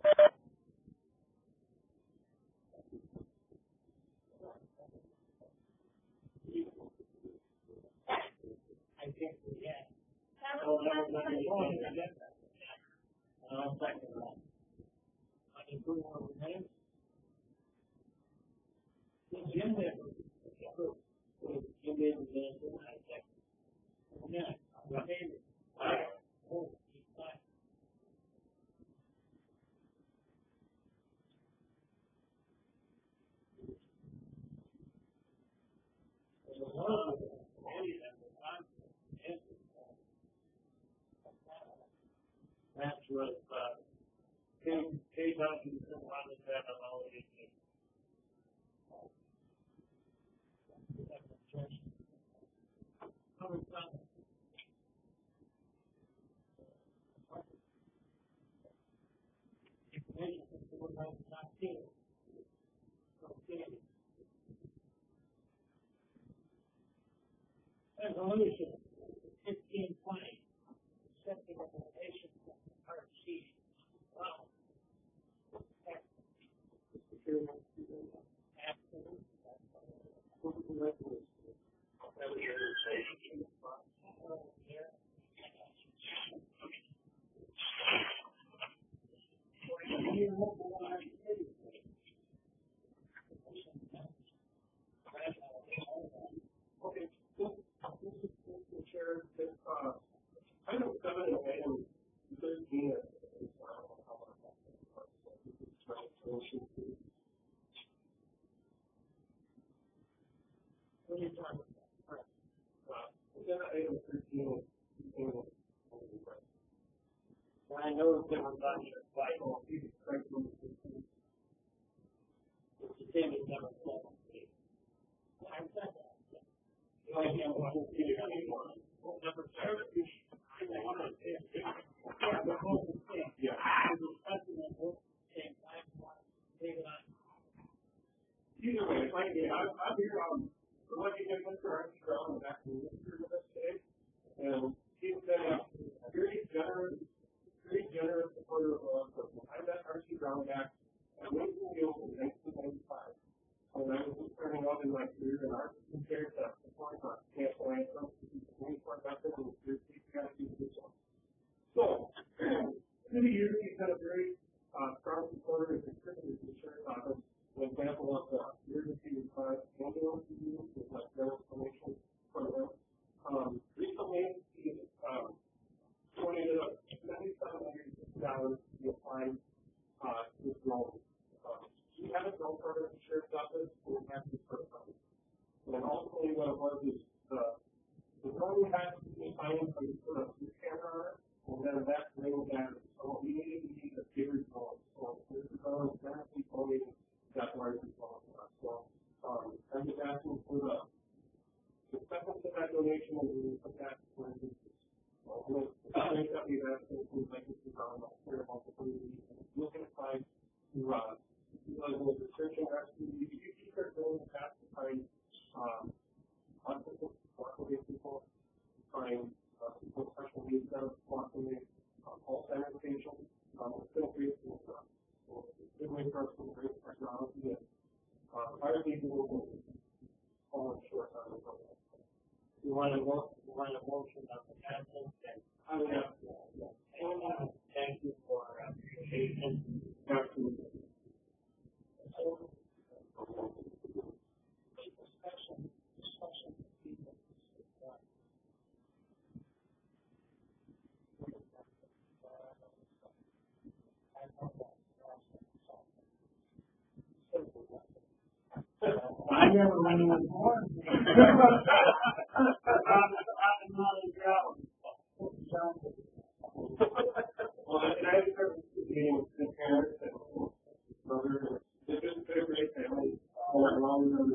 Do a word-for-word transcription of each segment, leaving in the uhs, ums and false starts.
I think we have. So that was number one. Uh, second one. On the approval of the minutes. Jim did. Jim did the minutes and I second. Yeah. My favorite. Oh, he's fine. There's a lot of That's what uh, Kate Kate Hutchinson wanted to have an all evening. Information from the one thousand nineteen. Okay. Resolution fifteen twenty. Accepting recommendation from the R C. Wow. Okay, Chair, uh, item seven and item thirteen is What are you talking about? agenda item thirteen is I know it's different on your slide. it's The same as number seven. I said that. You only have one. Number seven. I want to say it. They're both the same. Yeah. They're discussing them both at the same time. David, I. Either way, it's like, I'm, I'm here on, I'm looking at Mister Archie Brown back in the history of this today, and he's been a very generous, very generous supporter of us. I met Archie Brown back at Winston Field in nineteen ninety-five. When I was just starting out in my career in art, compared to support my national anthem, twenty four method, and there's these guys who do this one. So, through the years, he's been a very uh, strong supporter and contributor to the sheriff's office. An example of the emergency response ambulance use is like their information program. Um, recently, he um, donated up seventy-seven hundred fifty dollars to be applied uh, to his drone. Um, he had a drone program in the sheriff's office, and he had this program. And ultimately, what it was is the, the drone had to be assigned from the camera on it, and then that drone battery. So we needed to use a bigger drone. So this drone is generally donated that large response. So um, I'm just asking for the acceptance of that donation and we put that for the things that we've asked for things like this is on the clear multiple looking at find to uh like with the search and rescue you keep our doing the past to find um autistic walkaway people, find uh, people with special needs that are walkaway, um, Alzheimer's patients, um it's been a great thing for us. Good way for us to embrace technology and uh, fire people will fall short on the program. You want to vote, you want to motion on the council? I would have to, yeah. Thank you for your appreciation. Absolutely. Discussion, discussion. I never went in one more. Well, and I started being the parents and brothers. It's just a great family. All around them.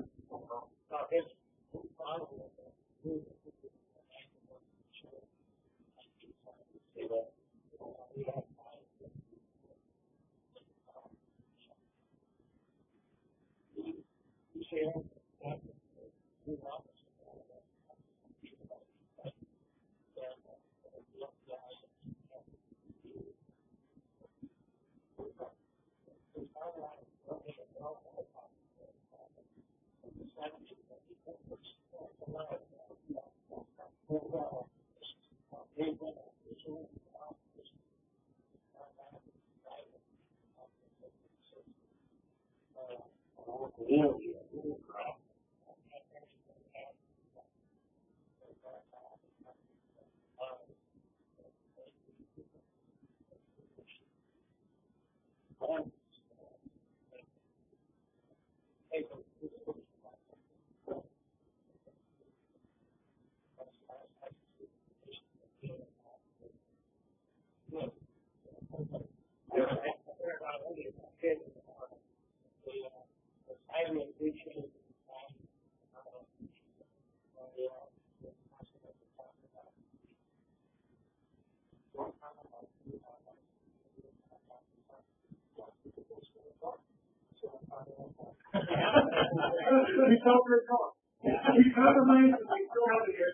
We don't recall. We compromise and we still have it here.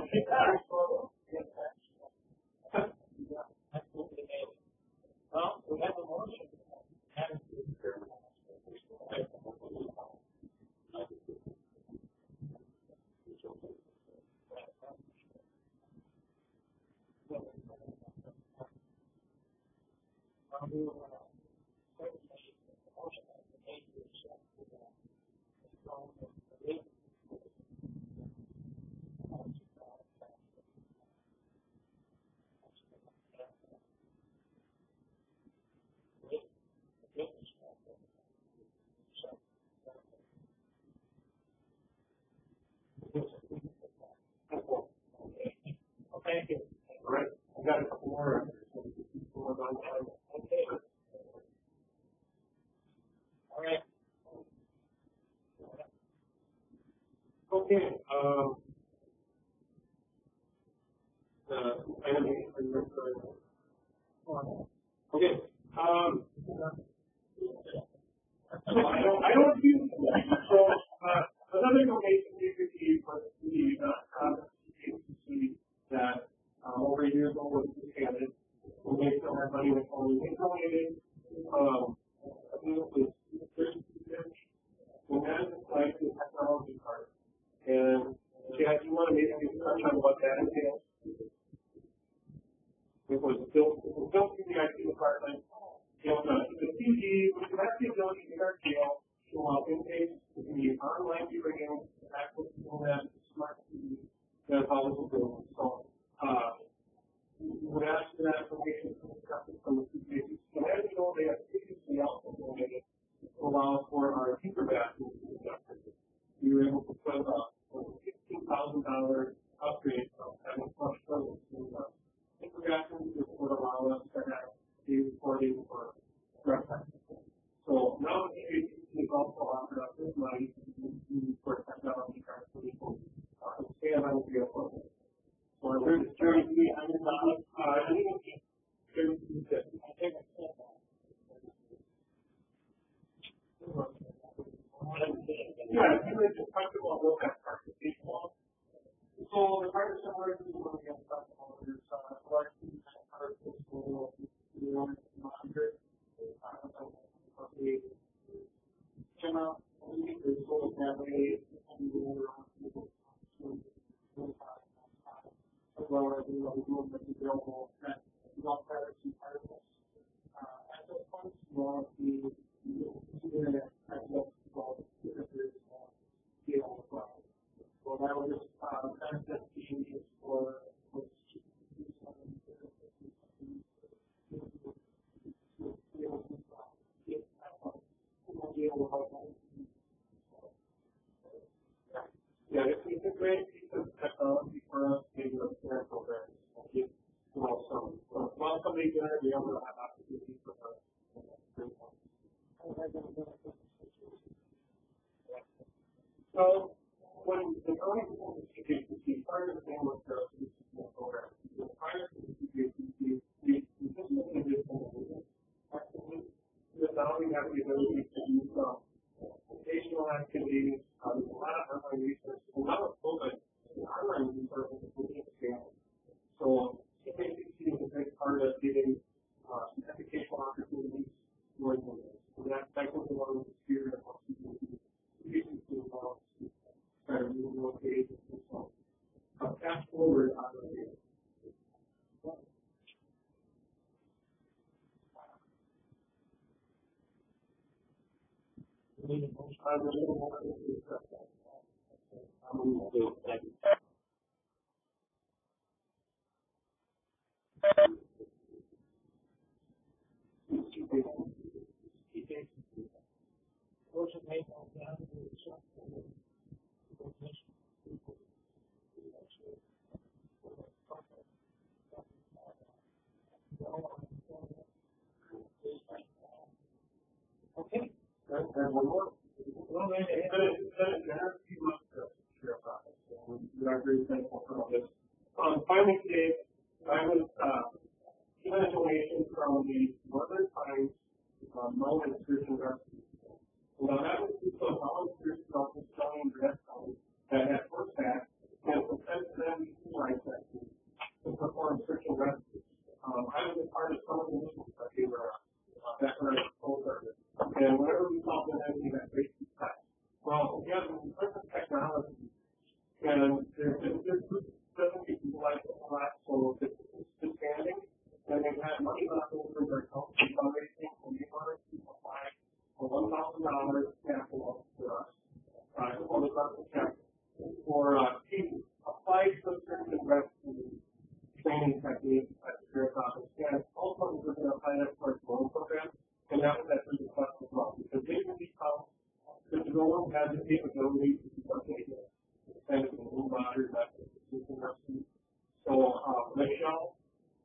Well, we have a motion. Thank you. All right. I've got a couple more. Okay. All right. Okay. Um, uh, item eight, are you ready? Okay. Um, so I don't, I don't do so. Uh, another donation we received was the uh, agency that um, over years ago was expanded. We made some of that money with only we donated. Um, I think it was thirty percent. And that is like the technology part. And Chad, you want to maybe touch on what that entails? It was built, it was built in the I T department. You know, the, the C D, which has the ability in our jail to allow inmates to be online viewing, access to that smart T V. That's how this will go. So, uh, we would ask for that information from the two cases. So, as you know, they have previously also donated to allow for our teacher bathrooms to be conducted. We were able to put up a fifteen thousand dollars upgrade from having flush toilets in the teacher bathrooms, which would allow us to have the recording for reference. So now the agency is also offered up this money for technology cards so people uh, expand on the vehicle. So I'm going to turn to the hundred dollars. I think it's thirty-two fifty. I think it's yeah, you were just talking about what that participation was. So the part is similar to when we have customers, uh, collecting that part of the school, we want to monitor. The general, the school family, and the as well as the room that is available that is not privacy part of this. At this point, we want the internet access to all the visitors deal as well. So that will just benefit the users for yeah, it's a great piece of technology for us to do a care program. You know, some, while somebody's going to be able to have opportunities for us. So, when the early C J C C, part of the thing was the C J C program. Prior to the C J C C, we consistently did some activities. But now we have the ability to use some educational activities. Uh, there's a lot of online research. A lot of COVID, the online resources is really expanded. So, C J C C is a big part of getting uh, some educational opportunities for the and that, that goes along with the spirit of what C J C C is involved. Try to move more pages and so on. Uh, forward on the field. I was a little more than you expect that. I'm going to do it. Okay. And one more. Well, then, it has a few months to share about it. We are very thankful for all this. Um, finally, today, I was uh, given a donation from the Northern Pines uh, Mow and Search and Rescue. Well, that was just a volunteer self installing dress code that had worked back and was sent to them to my section to perform search and rescue. Um, I was a part of some of the missions that they were uh, back when I was full service. And whenever we saw them, we had great success. Well, we have different technology, and there's this group doesn't get utilized a lot, so it's expanding. And they've had money left over in their health fundraising, and they wanted to apply for one thousand dollars capital for us, uh, for the government check, for uh, to apply for certain rescue training techniques at the sheriff's office. And also, we're going to apply that for a drone program, and that was at the request as well, because they can become the drone has the capability to do something kind of a new modern method of system rescue. So, uh, Michelle,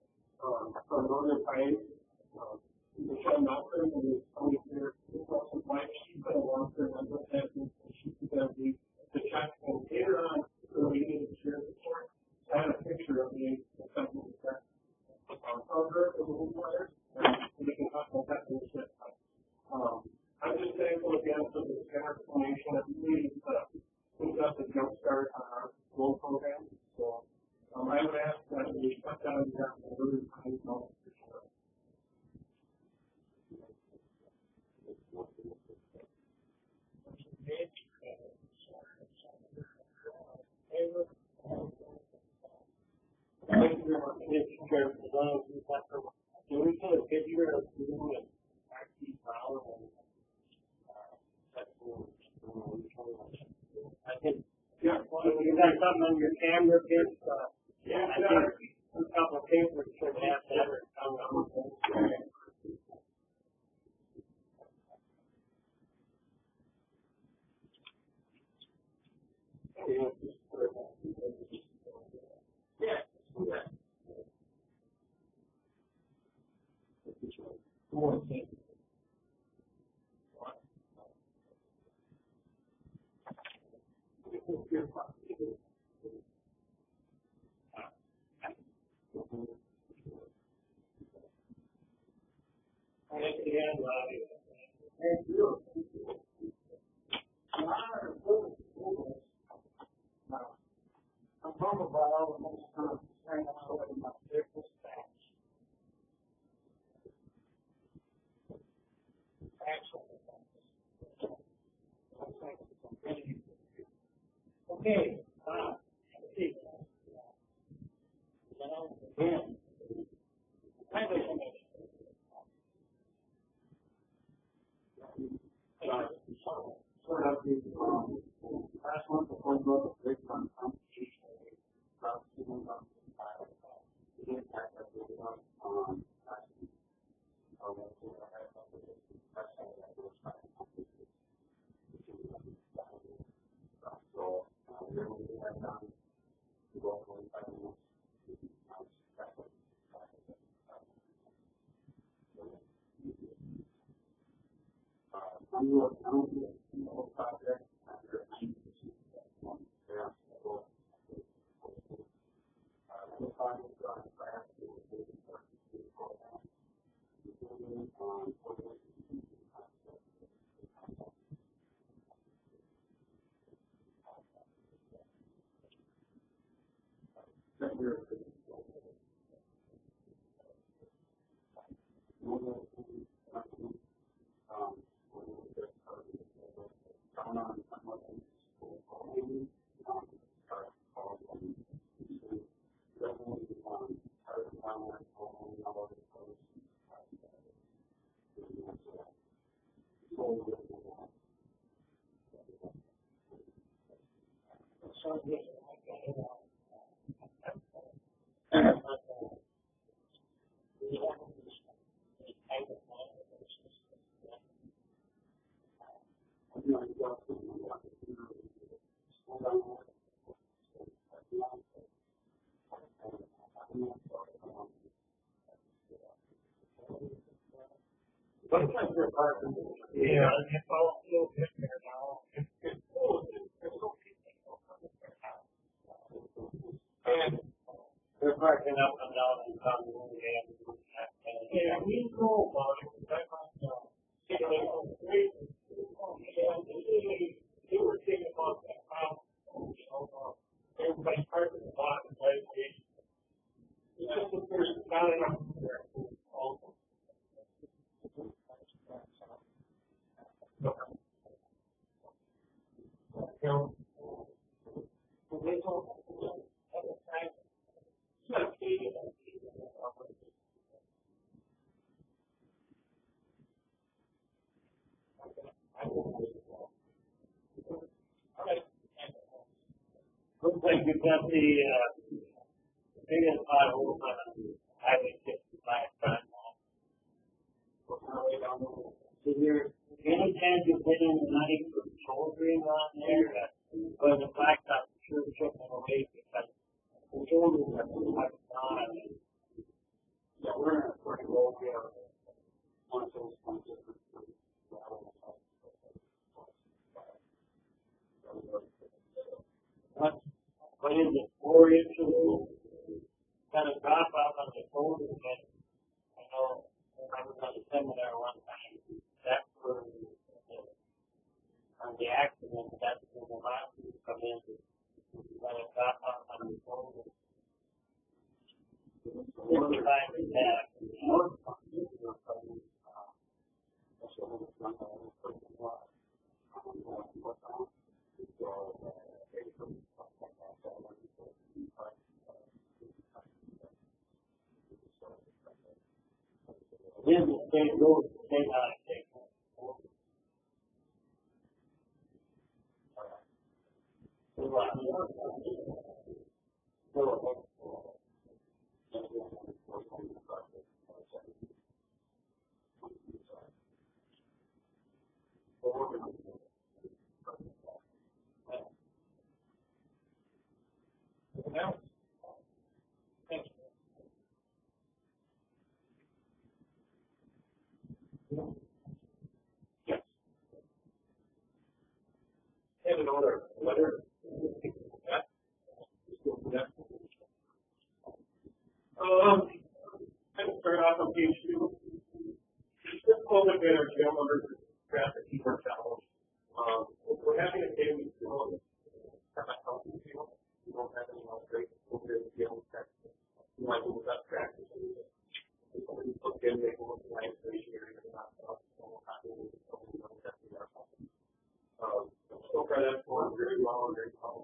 um, from Northern Pines, uh, Michelle Nelson, who is coming here, is also wife. She's been a long-term member of that group, and she's going to be the check. And later on, related to the sheriff's report, I had a picture of me and something like that. Um, of her, the little player, and we can talk about that in a bit. Um, I'm just thankful again for the generous donation that really uh, puts us a jump start on our goal program. So um, I would ask that we cut down the gap and really find out for sure. Thank you very much. Mister Chair, for those who have to, can we get a picture of you and actually power and I think, yeah, well, you got something on your camera, kids? Uh, yeah, I think a couple of papers should have that. Yeah. Yeah. Thank you. I'm talking about all the most times saying I'm going to my business tax. Okay. Uh, let's see. Yeah. Thank you so much. Uh, sort of the um, last month before we go to the big one, um, about two months on the impact that we got on so we're going to do that down to go over five minutes. I'm going to do a whole project after ninety percent of that one. Yeah. So, the project is on track to the program. Um, that we're um, on Sometimes they're hard to do. Yeah, it's all still in there now. It's, it's cool. It's so peaceful. And they're parking up and down and down the road. Yeah, we know about it. I found out. They were taking off that house. Everybody parked in the bottom place. It's just the first down and up there. You know, looks like you've got the uh, biggest pothole on Highway sixty-five time now. So there, any chance you're putting the money for children on there, or the blacktop sure chipping away because the children are too much time. Yeah, we're in a pretty low here. One of those ones that What, what is it, four inches? Kind of drop off on the shoulder, but I know I was on the seminar one time. That's where on the accident, that's where the mountains come in. Kind of drop off on the shoulder. fifty-five and a half. Then the state road, the state highway takes it. Yes. And another letter. Um, I'm going to start off on page two. Just a little bit better jail numbers and traffic keeper challenge. Um, we're having a day we still have a healthy field. We don't have any outbreaks. We're going to be able to practice. We want to do without practice. Somebody look in, they can look at life area and not us. Um, so far that's going very well and very well.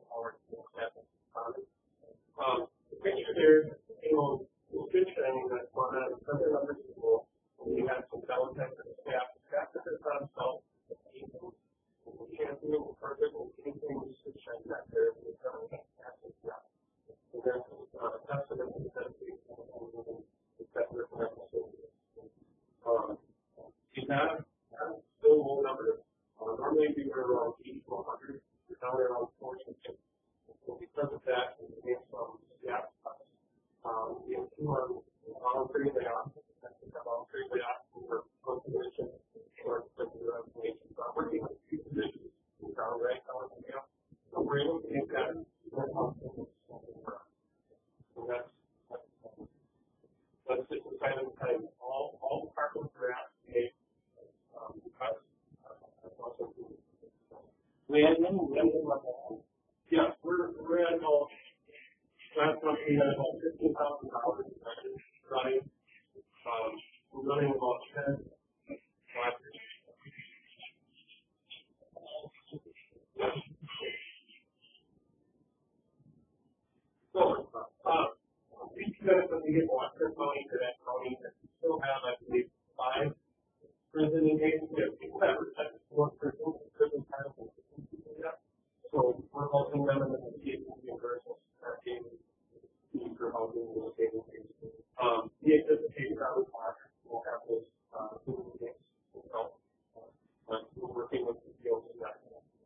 Um, the picture there, you know, the good thing that's one of the other numbers people, we have some downtime for the staff. The staff that is on salt, we can't do it perfect, we can't do it to check that there, we've done a fantastic job. So that's a testament to the dedication and the better practice. Um, it's not, not still low numbers. Uh, normally we were around eighty to one hundred, we're now around forty and fifty. So because of that, we have some staff cuts. Um, we have two on voluntary layoff, that's a voluntary layoff for conservation or for the information. So I'm working on two positions, which are right now. So we're able to make that more possible. So that's, that's, that's just a kind of time. All, all departments are asked to make um, cuts. We had many women like that. Yeah, we're, we're at about, last month we had about fifteen thousand dollars in budget running. Um, we're running about ten last year. So, uh, we committed that we get electric money to that county, and we still have, I believe, five prison inmates. We have people that are one prison, prison time. So we're helping them in the case housing will stay in place. Um, the anticipation that we have will have this uh, moving things. So, uh, we're working with the field in that.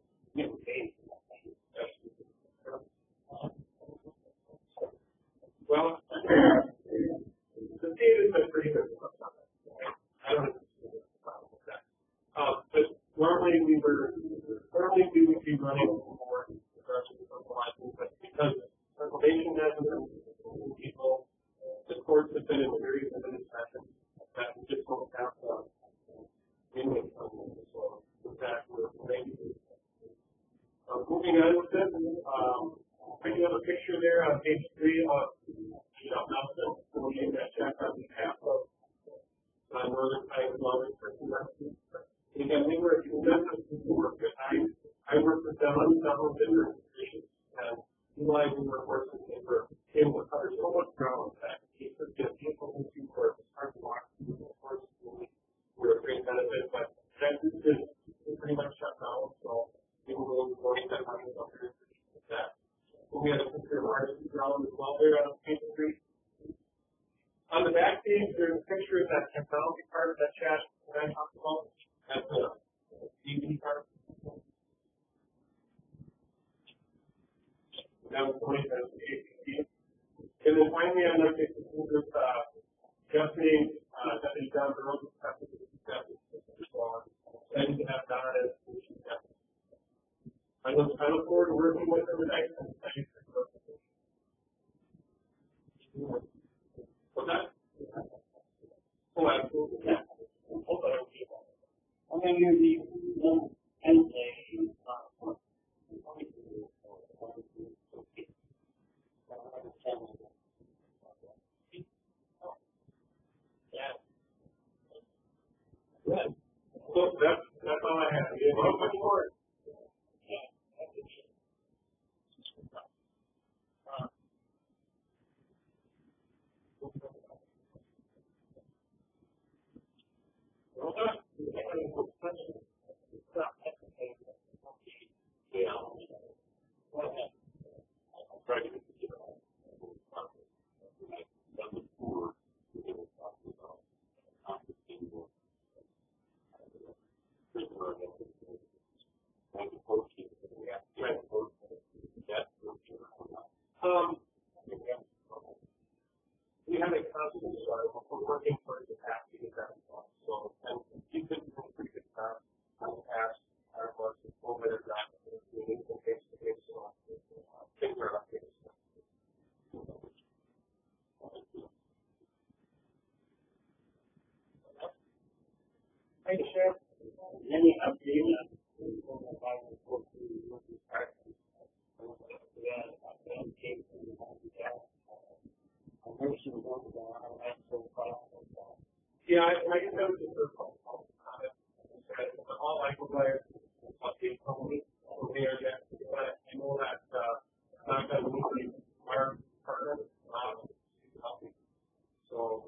Well, the state has been pretty good with us on that. I don't have a problem with that. Um, but normally we were, normally we would be running more progressive socializing, but because Pennsylvania hasn't been people, the courts have been in a very limited session that we just don't have the inmate funding. So with that, we're maybe uh, moving on with this. Um, I do have a picture there on page three of Michelle Nelson, who gave that check on behalf of uh, Northern Iowa Northern Person Rescue. Again, they were extensive people work that I I worked with them on several different positions, and utilizing their forces, they were able to cover so much ground that it took the people who were hard to walk through the force were a great benefit, but that is pretty much shut down, so people will be going that money up here with that. We had a picture of artist ground as well there on page three. On the back page, there's a picture of that technology part of that chat that I talked about. That's the D V D part. That was twenty, that's the A C C. And then finally, I'd like to conclude with uh, Jeffrey, uh, Deputy John Burroughs, Deputy Deputy and to have Don as the chief deputy. I look, I look forward to working with him tonight. And thank you for the What's that? Oh, absolutely. Yeah. I'm going to use the one and say, uh, yeah. Good. So that's, that's all I have. You have much more? Um, we have a constant, so we're working for capacity of that. So, and you could do a pretty good job on the past, our was a little bit of that, we need to face to face, so things are up here. Hey, Chef, any update on yeah, I, I guess that was the first one. All I would like to update company over there yet, but I know that uh, not that we need our partner, um, so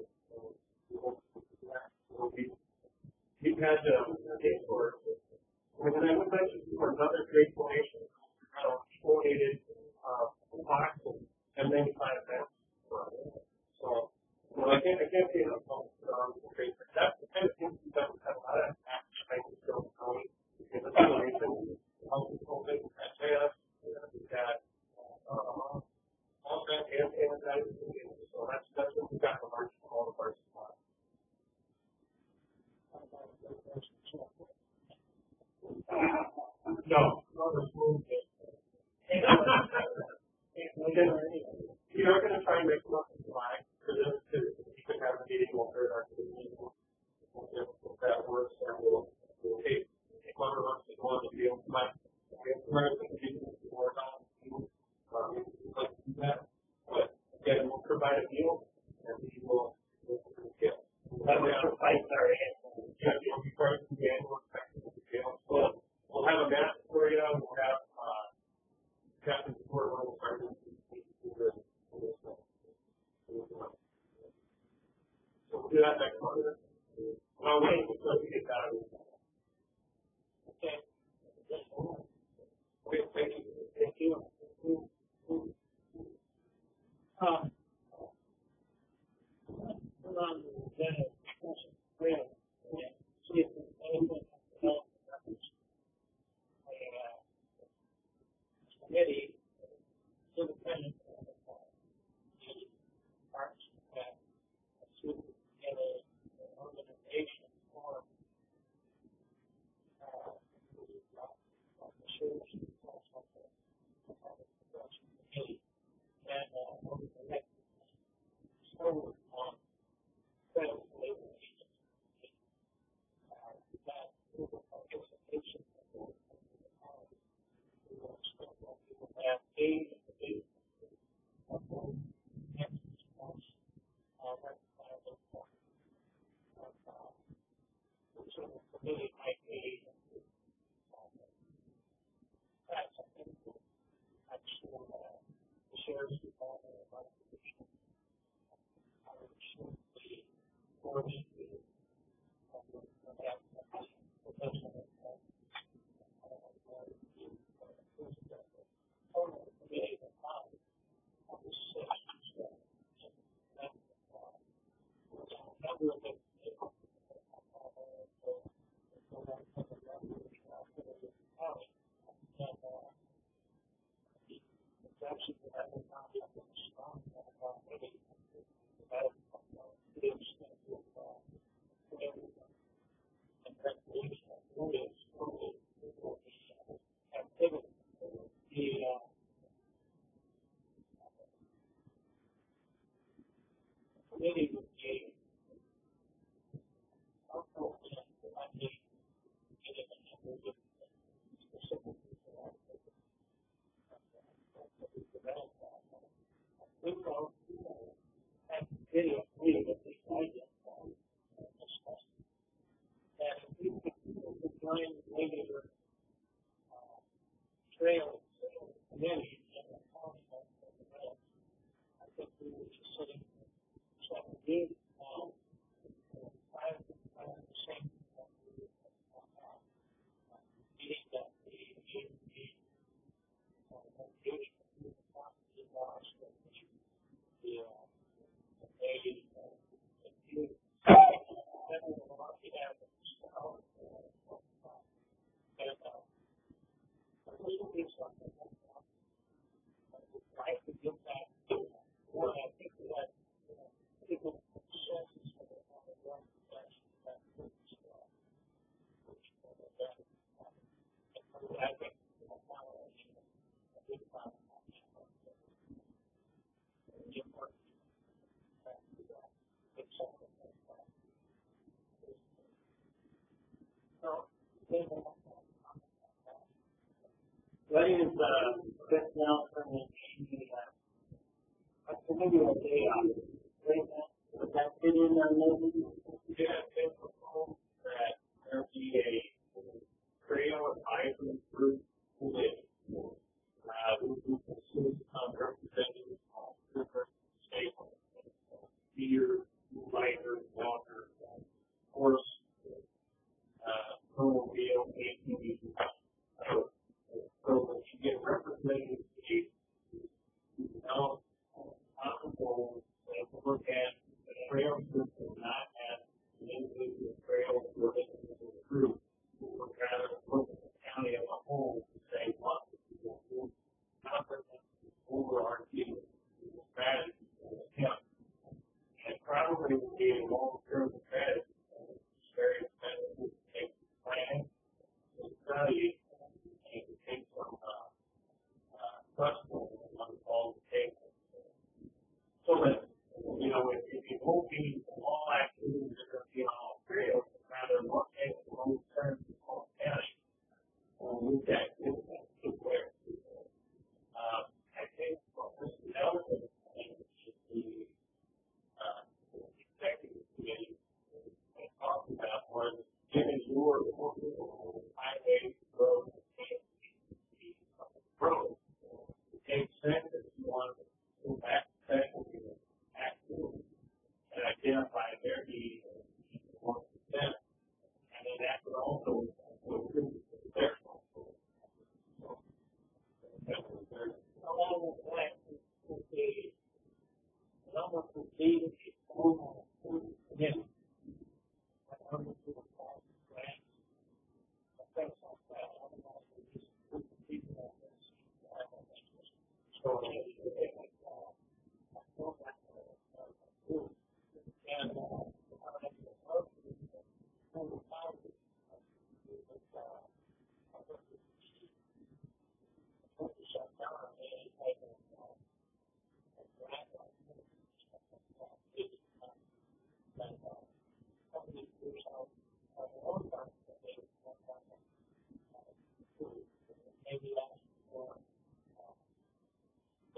we'll be, we've had um, a day for, and then I would mention for another great donation, uh, donated uh, box and then five cents. So, well, I can't, I can't say enough about um, great. That's the kind of things we don't have a lot of action trying to show county because the donation helps people that S we've got uh, all that and sanitizers. So that's that's what we've got to learn from all of our supplies. No, no, there's moved it. You are going to try and make them up in July for this to you could have a meeting over our meeting. If that works, then we'll, we'll take one of us to go on the field. My learn some things more about um, like do that. But again, we'll provide a meal and we will get. That was a fight, sorry. Yeah, you'll be part of the annual inspection of the field. So we'll have a map for you. We'll have uh, captain support level sergeants. So we'll do that next month. Well, wait until we get that. Okay. Okay, thank you. Thank you. Um, forward on federal labor agencies uh, that participation people have aid in the business of those next response uh, reconcilable point of uh, so the committee might be that's something that I'm sure uh, the sheriff's department and other divisions are sure be working to have professional total committee of time on this session. Number of them and uh, it's actually that was not something strong about maybe about the extent of uh, and recreation of areas for the activity. The uh, committee would be helpful in finding getting a number of specific we will have video meeting with these ideas and discuss. And if we could join regular uh, trails committee and the county of the rails, I think we were just sitting trying to do now five percent of the meeting that the agency engagement with the property laws that the uh, they do federal law have and uh, we will do something like that. I could give that to one. I think that people consensus for the one session that which uh, which that and I think a big problem What is uh, Chris Nelson and she, uh, I'm familiar with A I. Would that fit in on maybe? Yeah, it's a home that there be a trail advisory group with uh, who consists of representatives of different stakeholders, skiers, bikers, walkers, horse, uh, automobile, A T V. So, so that you get representatives, you know, possible to look at the trail system, not as an individual trail or individual group, but rather look at the county as a whole to say what will do comprehensive overarching strategy for the county. And probably would be a long-term strategy. It's very expensive to take the plan, to study, and to take some uh, uh, trustful among all the tables. So that, you know, if, if you won't be all activities are going to be on all trails, rather what makes the most sense in all county with that to where. Uh, I think what Mister Nelson should be uh, executive committee and talk about was giving your highways, roads, and roads. It makes sense if you want to go back to specialty activity and identify their needs and work with them. And then that would also contribute to their goals. Along with that, would be almost would be a formal committee. I don't know if it was called grants. I think so. I don't know if it's just a group of people on this. I don't think it's so many people like that. I feel like a group. And uh, I don't think it's hard to do that. Over time, it's uh, I think it's shut down any type of uh, grant.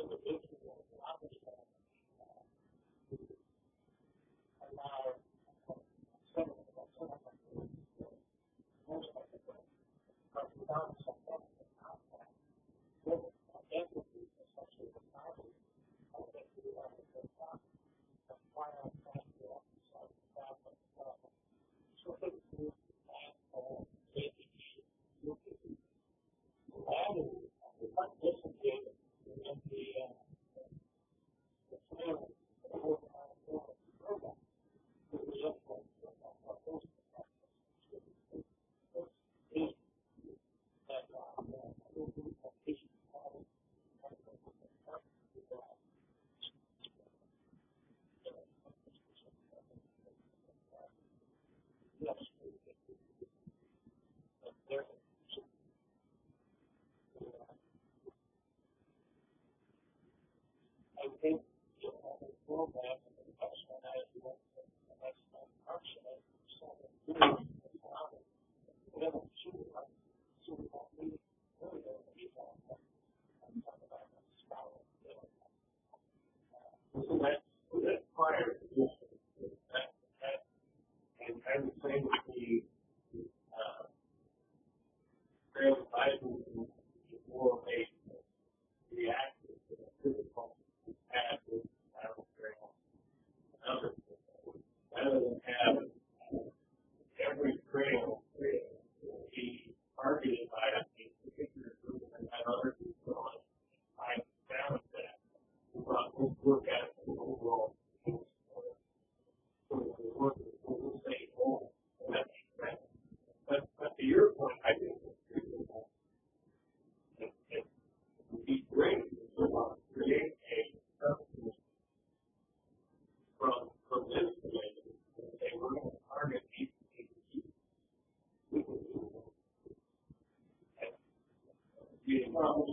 So that's, that's prior to this. That, that, and I would say that the uh, trail Biden is more of a reactive to the physical passive battle trail. Another, rather than have every trail be targeted by a particular group and have other people on it, I balance that. We'll look at the overall work we'll say, oh, that makes sense. But, but to your point, I think it's pretty simple. It, it would be great to create a substance from, from this community and say we're going to target these people. We can do that. Being probably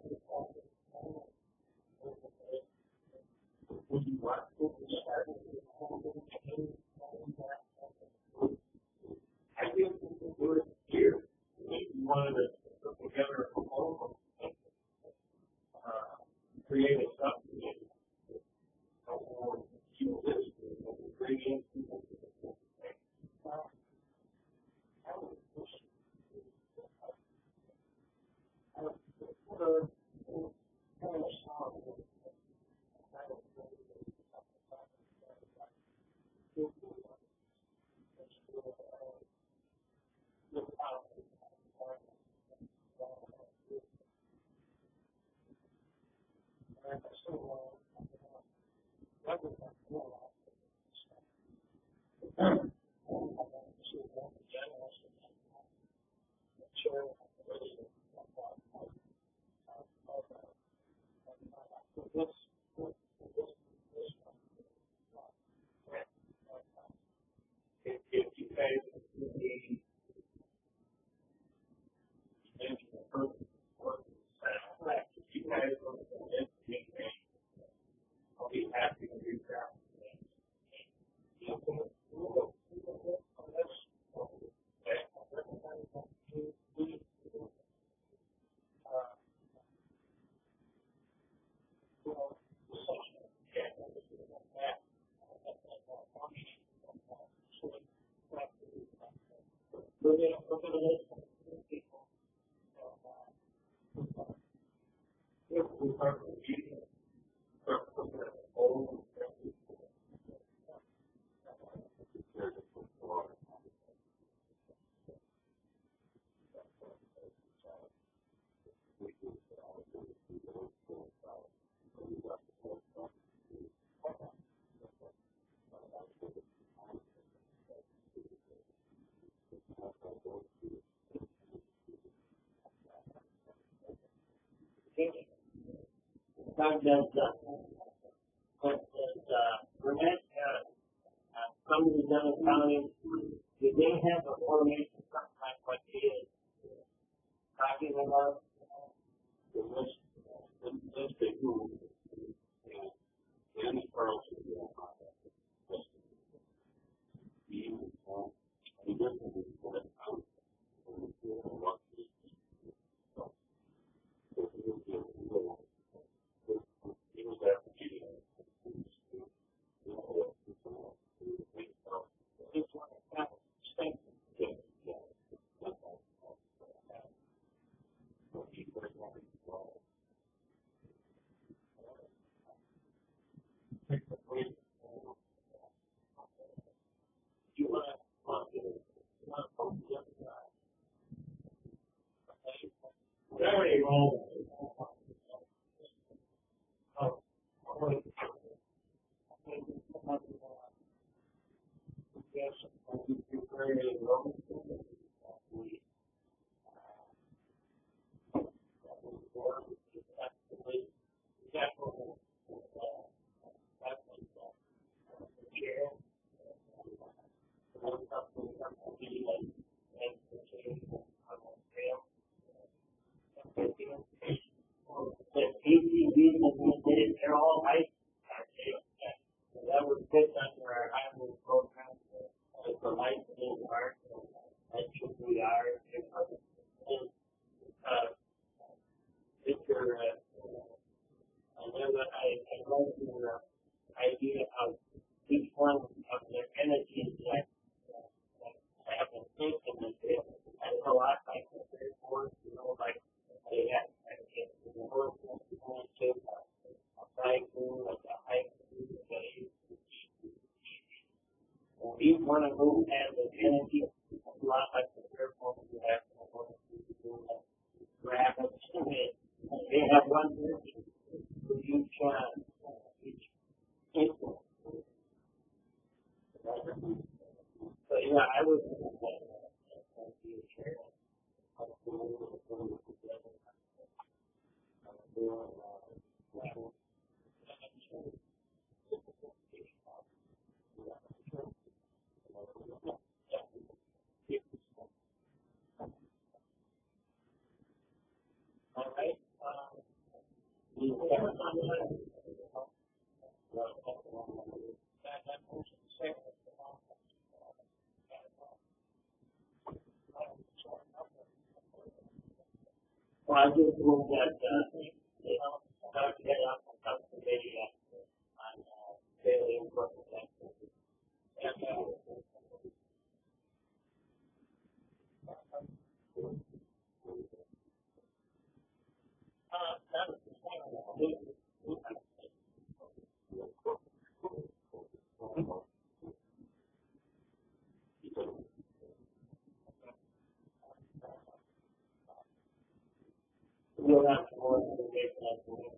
would you want to start I think we can do it here. If you wanted to put together a proposal, uh, create a subcommittee, or you list and bring in people to the board. If, if you guys see the person working if you guys want to convince me, I'll be happy to do that. Doug does that. But uh, Burnett, uh, uh, some of these other counties, did they have a formation something like what he is talking about? Let's, let's, let's take who Danny Carlson did about that. He was he doesn't do that out and we feel a lot of this. So, if you get a little You want to want to want to focus the other side. Very well. Oh, wait. Yes, very low. They're all nice. That was good under our highway program. The lights in the park. I think we are. Uh, Mister I know that I, I love your idea of each one of their energies that I have been thinking of it. And a lot like the third one, you know, like they have I guess the work going to a cycle, like a hike, each one of them has an energy a lot like the third one you have rabbits. They have one energy for each uh, each instance. So yeah, I would all right. Um, you never found out that that person said. Well, I just looked at uh, you know, how to get up and come to the video on uh, daily important activities. And uh, uh, that was the point. We'll have to work on the big one.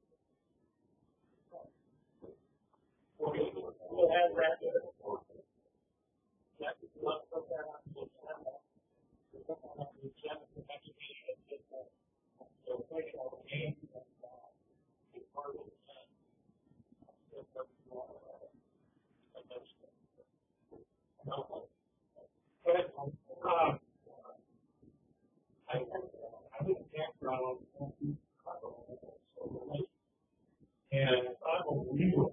We'll have that. That's what we're going to have to do. And I will real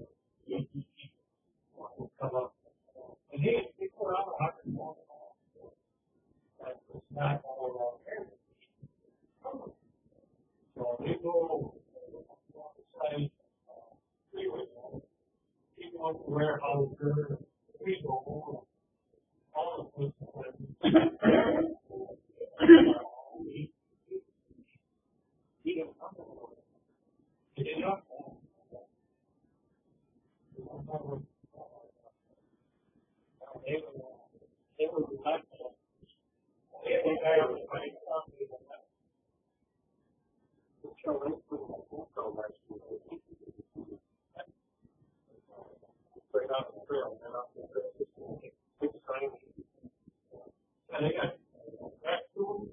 will come up. And hey, people are out of hundred more. It's not all there. So they go say people on the warehouse, we go all of this. You know, they they were like they think I was funny something. So let's put my book on my straight off the trail and off the trail. It's tiny. And they got that tool.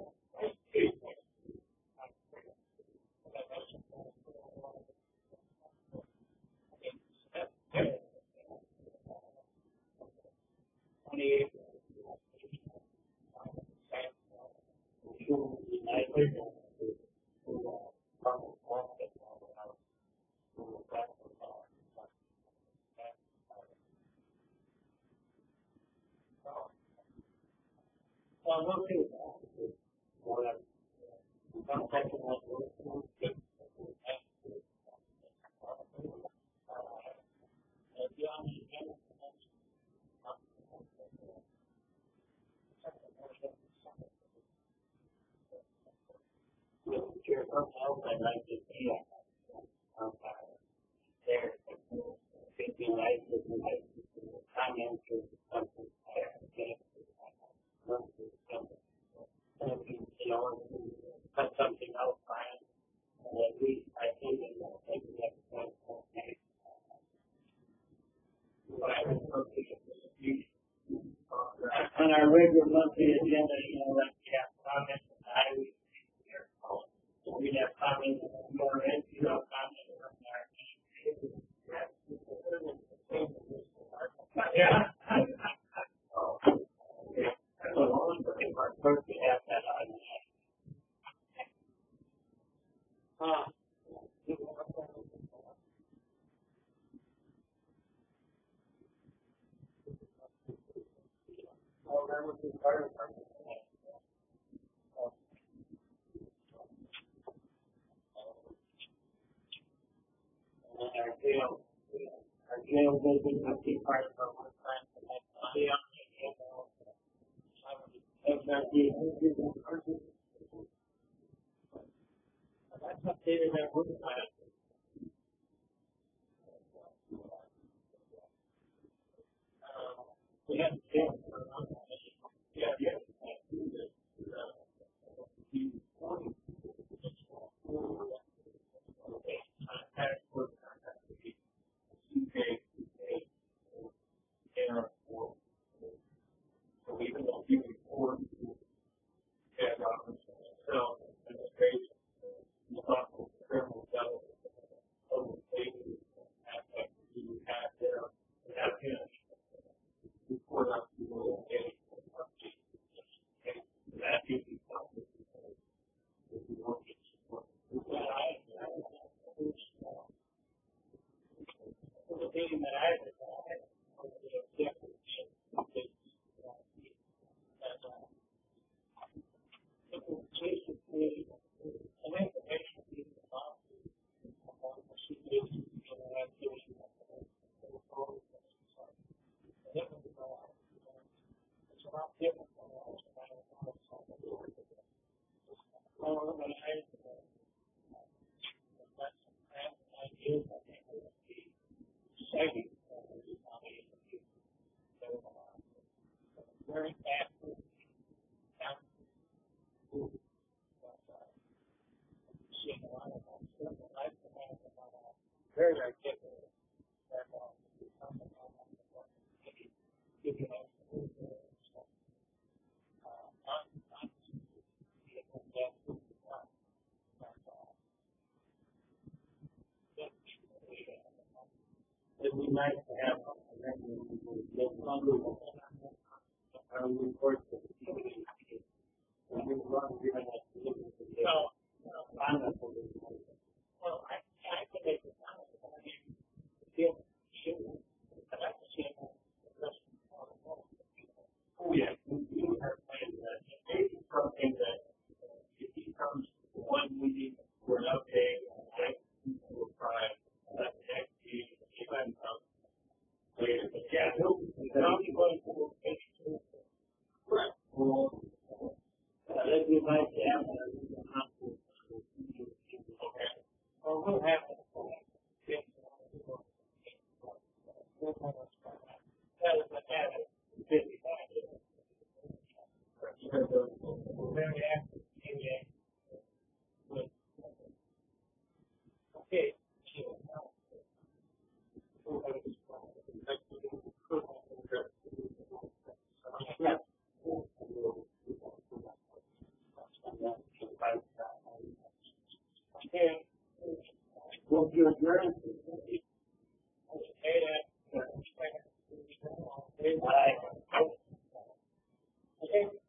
Twenty-eight. Well, we'll see. Something else I'd like to see there. life with my comments or something. Something, you know, cut something out fine. And at least I think it will take the next one. On our regular monthly agenda, you know, like we have comments and I we we have comments more in, you know, comments from our yeah. So our first we have that on uh oh, that was the fire department. Our jail, our jail building must be part of our one time for that. That's updated that one time. We have to jail. Yeah, yeah. Even though you report that so administration, responsible for criminal justice, over safety aspects you have there, and that's going to report out to the state. That gives you something. If you want to support the thing that I did, basically an information piece about it's a lot different than what was oh, when I that's an idea I think it would be exciting very fast seeing a lot of very articulate that give you an it would be nice to have a report to the community. Well, I, I can make it sound like I mean, feel I'd like to see it. Oh, yeah, you have planned that. Maybe something that it becomes one meeting for an update, like people will try that next meeting, even later. But yeah, no, only going to take two. Correct. Well, that'd be nice to have that. Okay. Well, we'll have it. That is what happened. Very active. Okay. Okay. Well, you're adjourned. Okay.